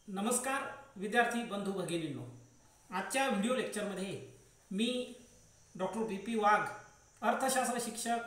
नमस्कार विद्यार्थी बंधू भगिनींनो, आजच्या व्हिडिओ लेक्चरमध्ये मी डॉक्टर बी.पी. वाघ, अर्थशास्त्र शिक्षक,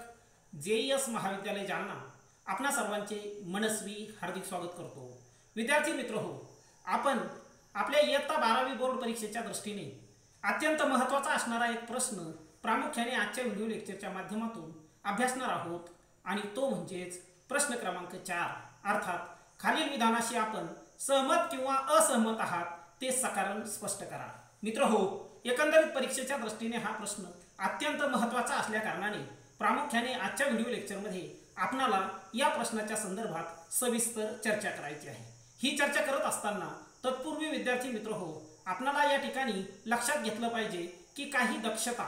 JES महाविद्यालय जालना, आपणा सर्वांचे मनस्वी हार्दिक स्वागत करतो। विद्यार्थी मित्रहो, आपण आपल्या इयत्ता 12वी बोर्ड परीक्षेच्या दृष्टीने अत्यंत महत्त्वाचा असणारा एक प्रश्न प्रामुख्याने आजच्या व्हिडिओ लेक्चरच्या माध्यमातून अभ्यासणार आहोत आणि तो म्हणजेच प्रश्न क्रमांक 4, अर्थात खालील विधानाशी आपण सहमत किंवा असहमत आहात ते सकारण स्पष्ट करा। मित्रहो, एकंदरीत परीक्षेच्या दृष्टीने हा प्रश्न अत्यंत महत्त्वाचा असल्या कारणाने प्रामुख्याने आजच्या व्हिडिओ लेक्चरमध्ये आपणाला या प्रश्नाच्या संदर्भात सविस्तर चर्चा करायची आहे। ही चर्चा करत असताना तत्पूर्वी विद्यार्थी मित्रहो, आपणाला या ठिकाणी लक्षात घेतलं पाहिजे की काही दक्षता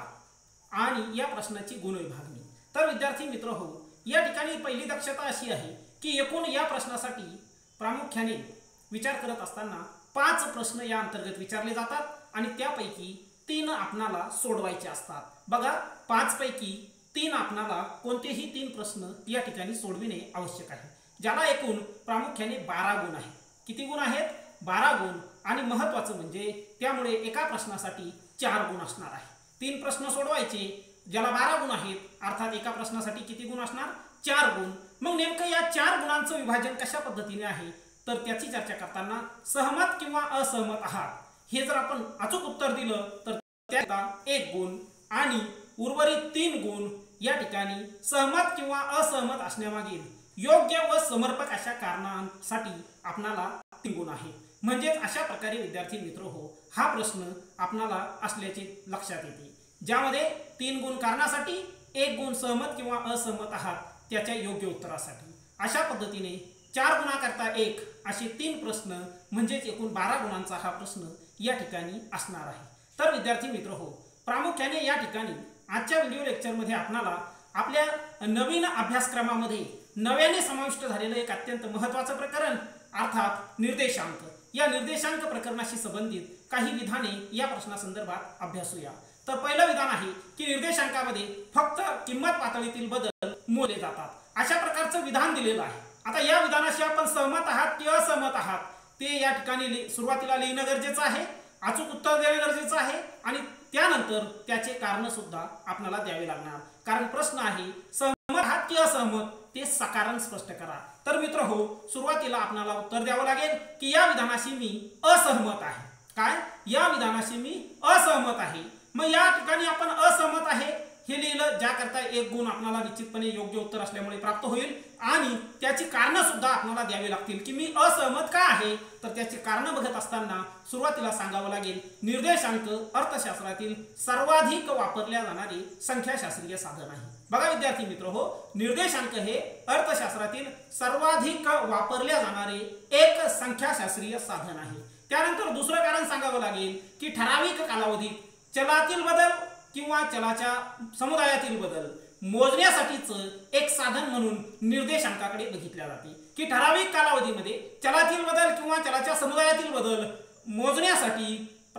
आणि या प्रश्नाची गुणविभागणी। तर विद्यार्थी मित्रहो, या ठिकाणी पहिली दक्षता अशी आहे की एकूण या प्रश्नासाठी प्रामुख्याने विचार करत असताना 5 प्रश्न या अंतर्गत विचारले जातात आणि त्यापैकी 3 आपणाला सोडवायचे असतात। बघा, 5 पैकी 3 आपणाला कोणतेही 3 प्रश्न या ठिकाणी सोडविणे आवश्यक आहे, ज्याला एकूण प्रामुख्याने 12 गुण आहेत। किती गुण आहेत? 12 गुण। आणि महत्त्वाचं म्हणजे त्यामुळे एका प्रश्नासाठी 4 गुण असणार आहे। 3 प्रश्न सोडवायचे ज्याला 12 गुण आहेत, अर्थात एका प्रश्नासाठी किती गुण असणार? 4 गुण। मग नेमकं या 4 गुणांचं विभाजन कशा पद्धतीने आहे तर त्याची चर्चा करताना सहमत किंवा असहमत आहात हे जर आपण अचूक उत्तर दिलं तर त्याचा 1 गुण आणि उर्वरित 3 गुण या ठिकाणी सहमत किंवा असहमत असण्यामागील योग्य व समर्पक अशा कारणांसाठी आपणाला 3 गुण आहे। म्हणजेच अशा प्रकारे विद्यार्थी मित्रहो, हा प्रश्न आपणाला असल्याचे लक्षात येते, ज्यामध्ये 3 गुण कारणासाठी, 1 गुण सहमत किंवा असहमत आहात त्याच्या योग्य उत्तरासाठी। अशा पद्धतीने 4 गुणाकरता 1 असे 3 प्रश्न म्हणजेच एकूण 12 गुणांचा हा प्रश्न या ठिकाणी असणार आहे। तर विद्यार्थी मित्रहो, प्रामुख्याने या ठिकाणी आजच्या व्हिडिओ लेक्चरमध्ये आपणाला आपल्या नवीन अभ्यासक्रमामध्ये नव्याने समाविष्ट झालेलं एक अत्यंत महत्त्वाचं प्रकरण अर्थात निर्देशांक, या निर्देशांक प्रकरणाशी संबंधित काही विधाने या प्रश्नासंदर्भात अभ्यासूया। तर पहिलं विधान आहे की निर्देशांकामध्ये फक्त किंमत पातळीतील बदल मोजले जातात, अशा प्रकारचं विधान दिलेलं आहे। आता या विधानाशी आपण सहमत आहात की असहमत आहात ते या ठिकाणी सुरुवातीला लिहिणं गरजेचं आहे, अचूक उत्तर देणे गरजेचं आहे आणि त्यानंतर त्याचे कारण सुद्धा आपल्याला द्यावे लागणार, कारण प्रश्न आहे सहमत आहात की असहमत ते सकारण स्पष्ट करा। तर मित्रहो, सुरुवातीला आपल्याला उत्तर द्यावं लागेल की या विधानाशी मी असहमत आहे। काय? या विधानाशी मी असहमत आहे। मग या ठिकाणी आपण असहमत आहे हे लिहिलं, ज्याकरता 1 गुण आपल्याला निश्चितपणे योग्य उत्तर असल्यामुळे प्राप्त होईल आणि त्याची कारण सुद्धा आपल्याला द्यावी लागतील की मी असहमत का आहे। तर त्याची कारण बघत असताना सुरुवातीला सांगावं लागेल निर्देशांक अर्थशास्त्रातील सर्वाधिक वापरल्या जाणारे संख्याशास्त्रीय साधन आहे। बघा विद्यार्थी मित्रहो, निर्देशांक हे अर्थशास्त्रातील सर्वाधिक वापरल्या जाणारे एक संख्याशास्त्रीय साधन आहे। त्यानंतर दुसरं कारण सांगावं लागेल की ठराविक कालावधीत चलातील बदल किंवा चलाच्या समुदायातील बदल मोजण्यासाठीच एक साधन म्हणून निर्देशांकाकडे बघितले जाते की ठराविक कालावधीमध्ये चलातील बदल किंवा चलाच्या समुदायातील बदल मोजण्यासाठी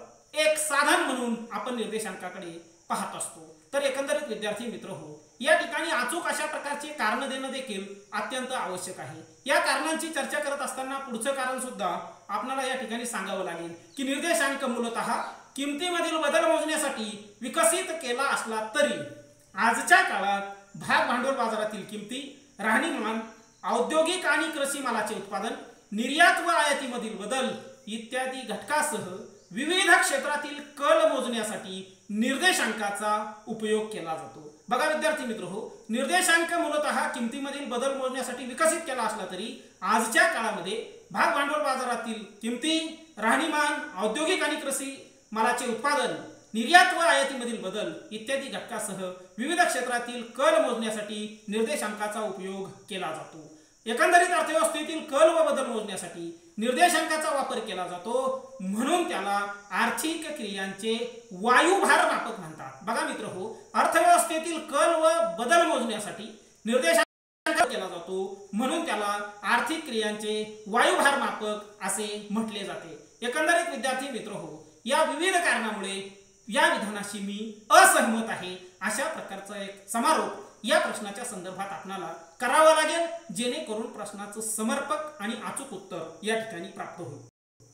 एक साधन म्हणून आपण निर्देशांकाकडे पाहत असतो। तर एकंदरीत विद्यार्थी मित्रहो, या ठिकाणी अचूक अशा प्रकारचे कारण देणं देखील अत्यंत आवश्यक आहे। या कारणांची चर्चा करत असताना पुढचं कारण सुद्धा आपल्याला या ठिकाणी सांगावं लागेल की निर्देशांक मूलतः किमतीमधील बदल मोजण्यासाठी विकसित केला असला तरी आजच्या काळात भाग भांडवल बाजारातील किमती, राहणीमान, औद्योगिक आणि कृषी मालाचे उत्पादन, निर्यात व आयातीमधील बदल इत्यादी घटकासह विविध क्षेत्रातील कल मोजण्यासाठी निर्देशांकाचा उपयोग केला जातो। बघा विद्यार्थी मित्रहो, निर्देशांक मूलतः किमतीमधील बदल मोजण्यासाठी विकसित केला असला तरी आजच्या काळामध्ये भाग भांडवल बाजारातील किमती, राहणीमान, औद्योगिक आणि कृषी मालाचे उत्पादन, निर्यात व आयातीमधील बदल इत्यादी घटकासह विविध क्षेत्रातील कल मोजण्यासाठी निर्देशांकाचा उपयोग केला जातो। एकंदरीत अर्थव्यवस्थेतील कल व बदल मोजण्यासाठी निर्देशांकाचा वापर केला जातो, म्हणून त्याला आर्थिक क्रियांचे वायुभार मापक म्हणतात। बघा मित्रहो, अर्थव्यवस्थेतील कल व बदल मोजण्यासाठी निर्देशांक केला जातो, म्हणून त्याला आर्थिक क्रियांचे वायुभार मापक असे म्हटले जाते। एकंदरीत विद्यार्थी मित्रहो, या विविध कारणामुळे या विधानाशी मी असहमत आहे अशा प्रकारचा एक समारोप या प्रश्नाच्या संदर्भात आपल्याला करावा लागेल, जेणेकरून प्रश्नाचं समर्पक आणि अचूक उत्तर या ठिकाणी प्राप्त होईल।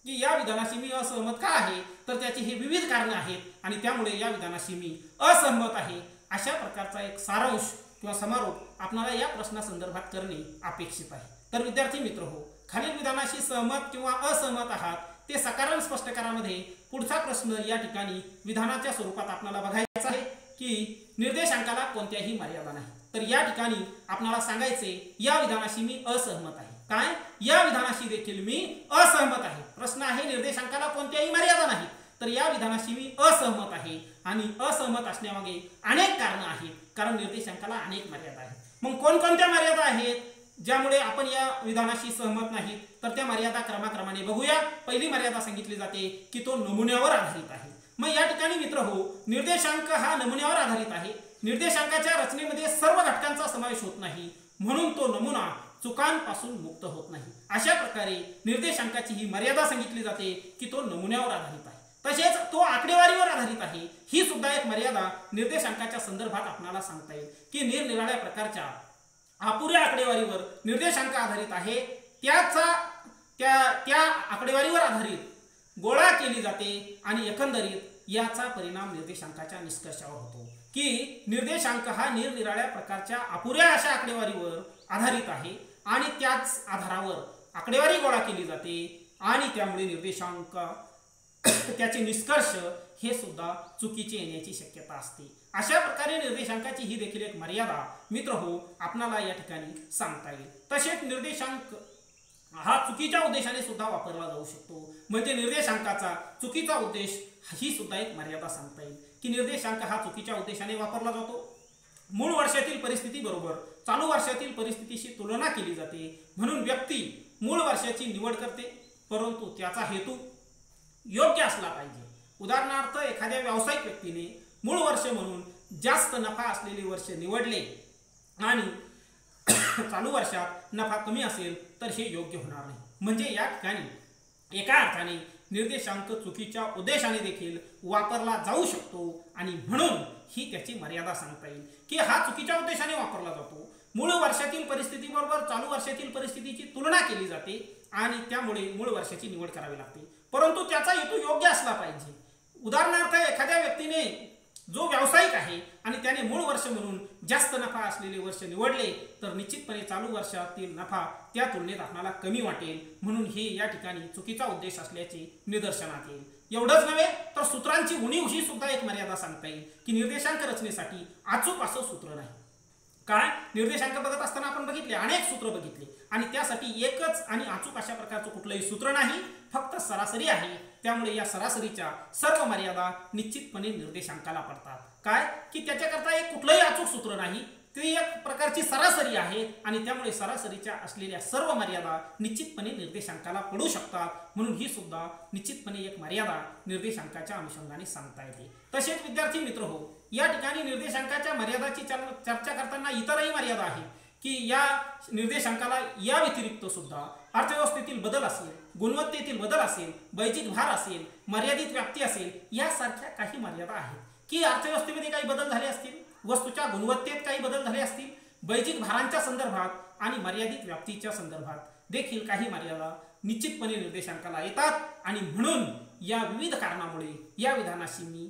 की या विधानाशी मी असहमत का आहे, तर त्याची ही विविध कारणं आहेत आणि त्यामुळे या विधानाशी मी असहमत आहे, अशा प्रकारचा एक सारांश किंवा समारोप आपल्याला या प्रश्नासंदर्भात करणे अपेक्षित आहे। तर विद्यार्थी मित्र हो, खालील विधानाशी सहमत किंवा असहमत आहात ते सकारात्मक स्पष्टीकरणामध्ये पुढचा प्रश्न या ठिकाणी विधानाच्या स्वरूपात आपल्याला बघायचा आहे की निर्देशांकाला कोणत्याही मर्यादा नाही। तर या ठिकाणी आपल्याला सांगायचे या विधानाशी मी असहमत आहे। काय? या विधानाशी देखील मी असहमत आहे। प्रश्न आहे निर्देशांकाला कोणत्याही मर्यादा नाही, तर या विधानाशी मी असहमत आहे आणि असहमत असण्यामागे अनेक कारणं आहेत, कारण निर्देशांकाला अनेक मर्यादा आहेत। मग कोणकोणत्या मर्यादा आहेत ज्यामुळे आपण या विधानाशी सहमत नाही, तर त्या मर्यादा क्रमाक्रमाने बघूया। पहिली मर्यादा सांगितली जाते की तो नमुन्यावर आधारित आहे। मग या ठिकाणी मित्र हो, निर्देशांक हा नमुन्यावर आधारित आहे। निर्देशांकाच्या रचनेमध्ये सर्व घटकांचा समावेश होत नाही, म्हणून तो नमुना चुकांपासून मुक्त होत नाही। अशा प्रकारे निर्देशांकाची ही मर्यादा सांगितली जाते की तो नमुन्यावर आधारित आहे। तसेच तो आकडेवारीवर आधारित आहे, ही सुद्धा एक मर्यादा निर्देशांकाच्या संदर्भात आपल्याला सांगता येईल की निरनिराळ्या प्रकारच्या अपुऱ्या आकडेवारीवर निर्देशांक आधारित आहे, त्या आकडेवारीवर आधारित गोळा केली जाते आणि एकंदरीत याचा परिणाम निर्देशांकाच्या निष्कर्षावर होतो की निर्देशांक हा निरनिराळ्या प्रकारच्या अपुऱ्या अशा आकडेवारीवर आधारित आहे आणि त्याच आधारावर आकडेवारी गोळा केली जाते आणि त्यामुळे निर्देशांक त्याचे निष्कर्ष हे सुद्धा चुकीचे येण्याची शक्यता असते। अशा प्रकारे निर्देशांकाची ही देखील एक मर्यादा मित्र हो आपल्याला या ठिकाणी सांगता येईल। तसेच निर्देशांक हा चुकीच्या उद्देशाने सुद्धा वापरला जाऊ शकतो, म्हणजे निर्देशांकाचा चुकीचा उद्देश ही सुद्धा एक मर्यादा सांगता येईल की निर्देशांक हा चुकीच्या उद्देशाने वापरला जातो। मूळ वर्षातील परिस्थिती बरोबर चालू वर्षातील परिस्थितीशी तुलना केली जाते, म्हणून व्यक्ती मूळ वर्षाची निवड करते, परंतु त्याचा हेतू योग्य असला पाहिजे। उदाहरणार्थ एखाद्या व्यावसायिक व्यक्तीने मूळ वर्ष म्हणून जास्त नफा असलेले वर्ष निवडले आणि चालू वर्षात नफा कमी असेल तर हे योग्य होणार नाही। म्हणजे या ठिकाणी एका अर्थाने निर्देशांक चुकीच्या उद्देशाने देखील वापरला जाऊ शकतो आणि म्हणून ही त्याची मर्यादा सांगता येईल की हा चुकीच्या उद्देशाने वापरला जातो। मूळ वर्षातील परिस्थितीबरोबर चालू वर्षातील परिस्थितीची तुलना केली जाते आणि त्यामुळे मूळ वर्षाची निवड करावी लागते, परंतु त्याचा हेतू योग्य असला पाहिजे। उदाहरणार्थ एखाद्या व्यक्तीने जो व्यावसायिक आहे आणि त्याने मूळ वर्ष म्हणून जास्त नफा असलेले वर्ष निवडले तर निश्चितपणे चालू वर्षातील नफा त्या तुलनेत आपल्याला कमी वाटेल, म्हणून हे या ठिकाणी चुकीचा उद्देश असल्याचे निदर्शनात येईल। एवढंच नव्हे तर सूत्रांची उणीव ही सुद्धा एक मर्यादा सांगता येईल की निर्देशांक रचनेसाठी अचूक असं सूत्र नाही। काय? निर्देशांक बघत असताना आपण बघितले अनेक सूत्र बघितले आणि त्यासाठी एकच आणि अचूक अशा प्रकारचं कुठलंही सूत्र नाही, फक्त सरासरी आहे। त्यामुळे या सरासरीच्या सर्व मर्यादा निश्चितपणे निर्देशांकाला पडतात। काय? की त्याच्याकरता एक कुठलंही अचूक सूत्र नाही, ती एक प्रकारची सरासरी आहे आणि त्यामुळे सरासरीच्या असलेल्या सर्व मर्यादा निश्चितपणे निर्देशांकाला पडू शकतात, म्हणून ही सुद्धा निश्चितपणे एक मर्यादा निर्देशांकाच्या अनुषंगाने सांगता येते। तसेच विद्यार्थी मित्र हो, या ठिकाणी निर्देशांकाच्या मर्यादाची चर्चा करताना इतरही मर्यादा आहेत की या निर्देशांकाला या व्यतिरिक्त सुद्धा अर्थव्यवस्थेतील बदल असेल, गुणवत्तेतील बदल असेल, बैजिक भार असेल, मर्यादित व्याप्ती असेल, यासारख्या काही मर्यादा आहेत की अर्थव्यवस्थेमध्ये काही बदल झाले असतील, वस्तूच्या गुणवत्तेत काही बदल झाले असतील, बैजिक भारांच्या संदर्भात आणि मर्यादित व्याप्तीच्या संदर्भात देखील काही मर्यादा निश्चितपणे निर्देशांकाला येतात आणि म्हणून या विविध कारणामुळे या विधानाशी मी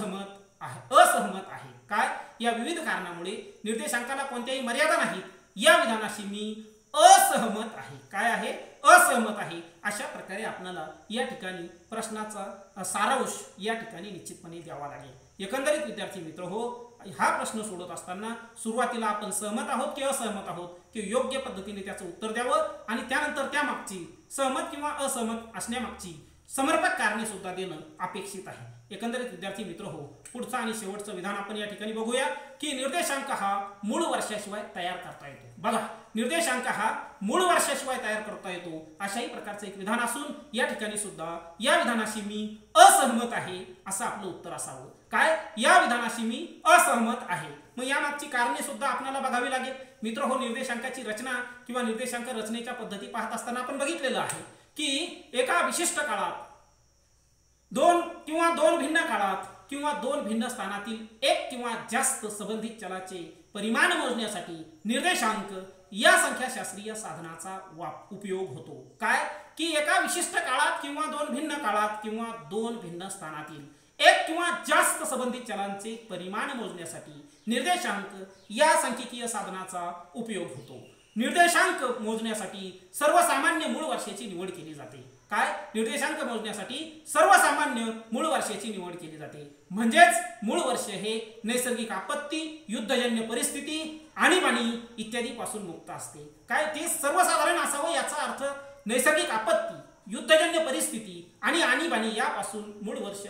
असहमत आहे। काय? या विविध कारणामुळे निर्देशांकाला कोणत्याही मर्यादा नाहीत, या विधानाशी मी असहमत आहे। काय आहे? असहमत आहे। अशा प्रकारे आपल्याला या ठिकाणी प्रश्नाचा सारांश या ठिकाणी निश्चितपणे द्यावा लागेल। एकंदरीत विद्यार्थी मित्र हो, हा प्रश्न सोडत असताना सुरुवातीला आपण सहमत आहोत की असहमत आहोत की योग्य पद्धतीने त्याचं उत्तर द्यावं आणि त्यानंतर त्यामागची सहमत किंवा असहमत असण्यामागची समर्पक कारणे सुद्धा देणं अपेक्षित आहे। एकंदरीत विद्यार्थी मित्र हो, पुढचा आणि शेवटचं विधान आपण या ठिकाणी बघूया की निर्देशांक हा मूळ वर्षाशिवाय तयार करता येतो। बघा, निर्देशांक हा मूळ वर्षाशिवाय तयार करता येतो अशाही प्रकारचं एक विधान असून या ठिकाणी सुद्धा या विधानाशी मी असहमत आहे असं आपलं उत्तर असावं। काय? या विधानाशी मी असहमत आहे। मग यामागची कारणे सुद्धा आपल्याला बघावी लागेल। मित्र हो, निर्देशांकाची रचना किंवा निर्देशांक रचनेच्या पद्धती पाहत असताना आपण बघितलेलं आहे की एका विशिष्ट काळात दोन भिन्न काळात किंवा दोन भिन्न स्थानातील एक किंवा जास्त संबंधित चलाचे परिमाण मोजण्यासाठी निर्देशांक या संख्याशास्त्रीय साधनाचा उपयोग होतो। काय? की एका विशिष्ट काळात किंवा दोन भिन्न काळात किंवा दोन भिन्न स्थानातील एक किंवा जास्त संबंधित चलांचे परिमाण मोजण्यासाठी निर्देशांक या सांख्यिकीय साधनाचा उपयोग होतो। निर्देशांक मोजण्यासाठी सर्वसामान्य मूळ वर्षाची निवड केली जाते। काय? निर्देशांक मोजण्यासाठी सर्वसामान्य मूळ वर्षाची निवड केली जाते। म्हणजेच मूळ वर्ष हे नैसर्गिक आपत्ती, युद्धजन्य परिस्थिती, आणीबाणी इत्यादी पासून मुक्त असते। काय? ते सर्वसाधारण असावं याचा अर्थ नैसर्गिक आपत्ती, युद्धजन्य परिस्थिती आणि आणीबाणी यापासून मूळ वर्ष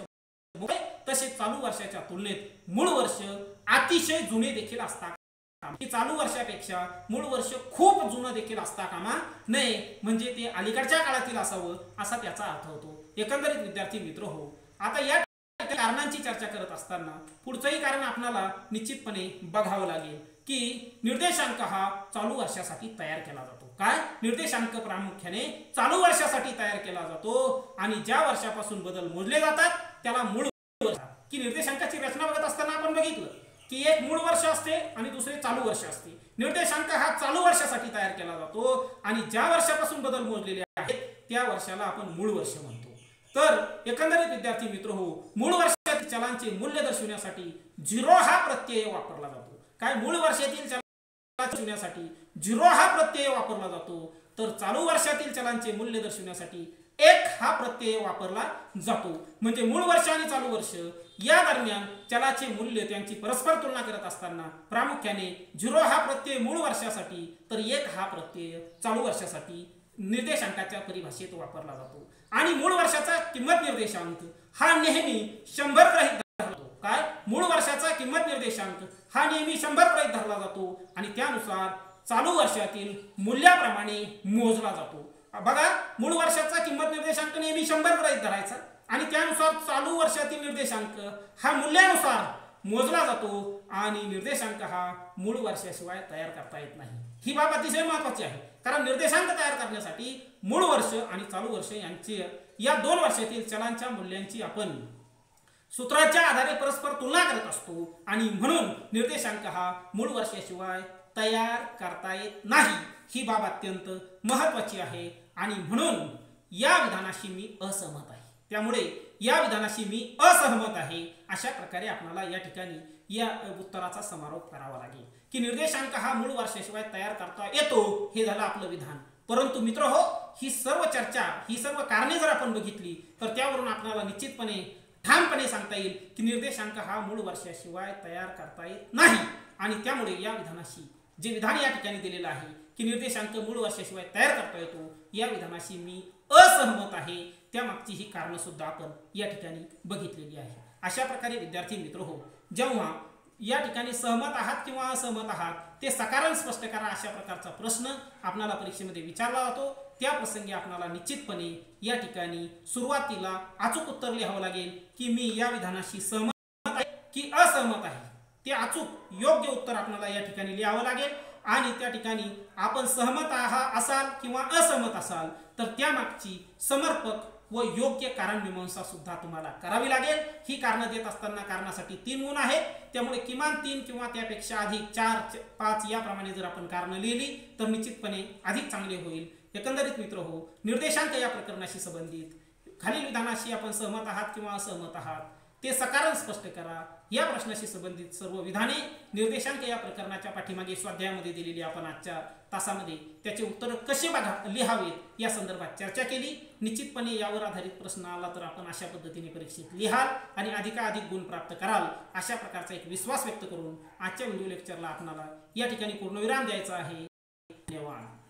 तसेच चालू वर्षाच्या तुलनेत मूळ वर्ष अतिशय जुने देखील असतात। चालू वर्षापेक्षा मूळ वर्ष खूप जुनं देखील असता कामा नये, म्हणजे ते अलीकडच्या काळातील असावं असा त्याचा अर्थ होतो। एकंदरीत विद्यार्थी मित्र हो, आता या कारणांची चर्चा करत असताना पुढचंही कारण आपल्याला निश्चितपणे बघावं लागेल की निर्देशांक हा चालू वर्षासाठी तयार केला जातो। काय? निर्देशांक प्रामुख्याने चालू वर्षासाठी तयार केला जातो आणि ज्या वर्षापासून बदल मोजले जातात त्याला मूळ वर्ष। की निर्देशांकाची रचना बघत असताना आपण बघितलं की एक मूळ वर्ष असते आणि दुसरे चालू वर्ष असते। निर्देशांक हा चालू वर्षासाठी तयार केला जातो आणि ज्या वर्षापासून बदल मोजलेले आहेत त्या वर्षाला आपण मूळ वर्ष म्हणतो। तर एकंदरीत विद्यार्थी मित्र हो, मूळ वर्षातील चलांचे मूल्य दर्शवण्यासाठी 0 हा प्रत्यय वापरला जातो। काय? मूळ वर्षातील चलांचे दर्शवण्यासाठी 0 हा प्रत्यय वापरला जातो, तर चालू वर्षातील चलांचे मूल्य दर्शवण्यासाठी 1 हा प्रत्यय वापरला जातो। म्हणजे मूळ वर्ष आणि चालू वर्ष या दरम्यान चलाचे मूल्य त्यांची परस्पर तुलना करत असताना प्रामुख्याने 0 हा प्रत्यय मूळ वर्षासाठी तर 1 हा प्रत्यय चालू वर्षासाठी निर्देशांकाच्या परिभाषेत वापरला जातो। आणि मूळ वर्षाचा किंमत निर्देशांक हा नेहमी 100 गृहीत धरला जातो। काय? मूळ वर्षाचा किंमत निर्देशांक हा नेहमी 100 गृहीत धरला जातो आणि त्यानुसार चालू वर्षातील मूल्याप्रमाणे मोजला जातो। बघा, मूळ वर्षाचा किंमत निर्देशांक नेहमी 100 गृहीत धरायचा आणि त्यानुसार चालू वर्षातील निर्देशांक हा मूल्यानुसार मोजला जातो आणि निर्देशांक हा मूळ वर्षाशिवाय तयार करता येत नाही। ही बाब अतिशय महत्त्वाची आहे, कारण निर्देशांक तयार करण्यासाठी मूळ वर्ष आणि चालू वर्ष यांची या दोन वर्षातील चलांच्या मूल्यांची आपण सूत्राच्या आधारे परस्पर तुलना करत असतो आणि म्हणून निर्देशांक हा मूळ वर्षाशिवाय तयार करता येत नाही। ही बाब अत्यंत महत्त्वाची आहे आणि म्हणून या विधानाशी मी असहमत आहे। त्यामुळे या विधानाशी मी असहमत आहे अशा प्रकारे आपल्याला या ठिकाणी या उत्तराचा समारोप करावा लागेल की निर्देशांक हा मूळ वर्षाशिवाय तयार करता येतो, हे झालं आपलं विधान। परंतु मित्र हो, ही सर्व चर्चा, ही सर्व कारणे जर आपण बघितली तर त्यावरून आपल्याला निश्चितपणे ठामपणे सांगता येईल की निर्देशांक हा मूळ वर्षाशिवाय तयार करता येत नाही आणि त्यामुळे या विधानाशी, जे विधान या ठिकाणी दिलेलं आहे की निर्देशांक मूळ वर्षाशिवाय तयार करता येतो, या विधानाशी मी असहमत आहे। त्यामागची ही कारण सुद्धा आपण या ठिकाणी बघितलेली आहे। अशा प्रकारे विद्यार्थी मित्र हो, जेव्हा या ठिकाणी सहमत आहात किंवा असहमत आहात ते सकारण स्पष्ट करा अशा प्रकारचा प्रश्न आपल्याला परीक्षेमध्ये विचारला जातो, त्या प्रसंगी आपल्याला निश्चितपणे या ठिकाणी सुरुवातीला अचूक उत्तर लिहावं लागेल की मी या विधानाशी सहमत आहे की असहमत आहे। ते अचूक योग्य उत्तर आपल्याला या ठिकाणी लिहावं लागेल आणि त्या ठिकाणी आपण सहमत असाल किंवा असहमत असाल तर त्यामागची समर्पक व योग्य कारण मीमांसा सुद्धा तुम्हाला करावी लागेल। ही कारण देत असताना कारणासाठी 3 गुण आहेत, त्यामुळे किमान 3 किंवा त्यापेक्षा अधिक 4, 5 याप्रमाणे जर आपण कारण लिहिली तर निश्चितपणे अधिक चांगले होईल। एकंदरीत मित्र हो, निर्देशांक या प्रकरणाशी संबंधित खालील विधानाशी आपण सहमत आहात किंवा असहमत आहात ते सकारण स्पष्ट करा। या प्रश्नाशी संबंधित सर्व विधाने, निर्देशांक या प्रकरणाच्या पाठीमागे स्वाध्यायामध्ये दिलेली आपण आजच्या तासामध्ये त्याचे उत्तर कसे लिहावेत या संदर्भात चर्चा केली। निश्चितपणे यावर आधारित प्रश्न आला तर आपण अशा पद्धतीने परीक्षेत लिहाल आणि अधिकाधिक गुण प्राप्त कराल अशा प्रकारचा एक विश्वास व्यक्त करून आजच्या व्हिडिओ लेक्चरला आपल्याला या ठिकाणी पूर्णविराम द्यायचा आहे। धन्यवाद।